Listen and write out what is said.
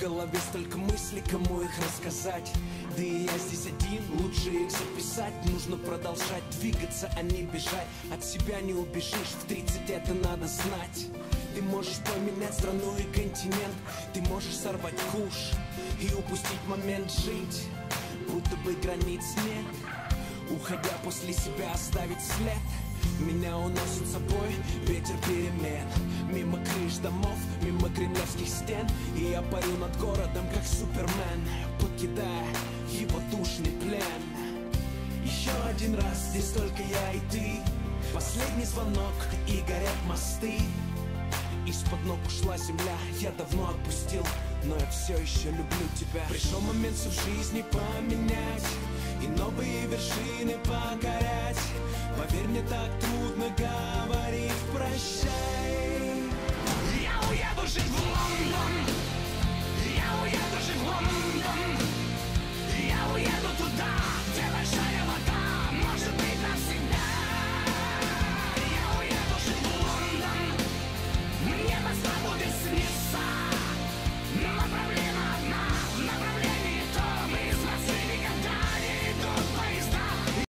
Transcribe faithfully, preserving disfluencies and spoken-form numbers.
голове столько мыслей, кому их рассказать. Да и я здесь один, лучше их записать. Нужно продолжать двигаться, а не бежать. От себя не убежишь, в тридцать это надо знать. Ты можешь поменять страну и континент. Ты можешь сорвать куш и упустить момент жить, будто бы границ нет. Уходя после себя оставить след. Меня уносит с собой ветер перемен. Мимо крыш домов, мимо кремлевских стен. И я парю над городом, как Супермен, покидая его душный плен. Еще один раз, здесь только я и ты. Последний звонок, и горят мосты. Из-под ног ушла земля, я давно отпустил, но я все еще люблю тебя. Пришел момент всю в жизни поменять и новые вершины покорять. Поверь, мне так трудно говорить прощай.